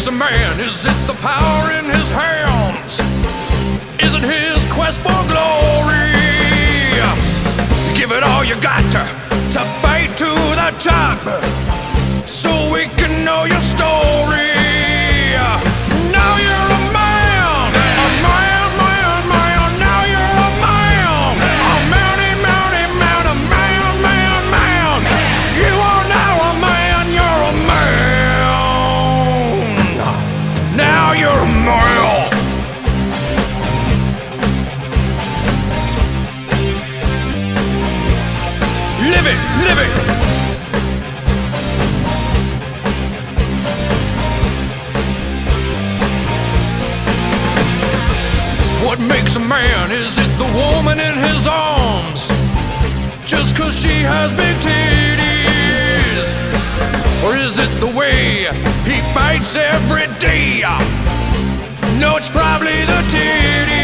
makes a man? Is it the power in his hands? Is it his quest for glory? Give it all you got to fight to the top, so we can know your story. Now you're a man, a man, man, man. Now you're a man, a mounty, mounty, man, a man, man, man. You are now a man, you're a man. Now you're a man. Live it, live it. What makes a man? Is it the woman in his arms, just 'cause she has big titties? Or is it the way he fights every day? No, it's probably the titties.